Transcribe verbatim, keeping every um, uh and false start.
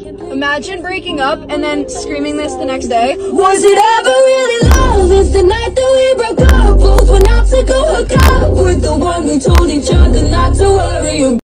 Imagine breaking up and then screaming this the next day. Was it ever really love? If the night that we broke up, both went out to go hook up with the one we told each other not to worry about?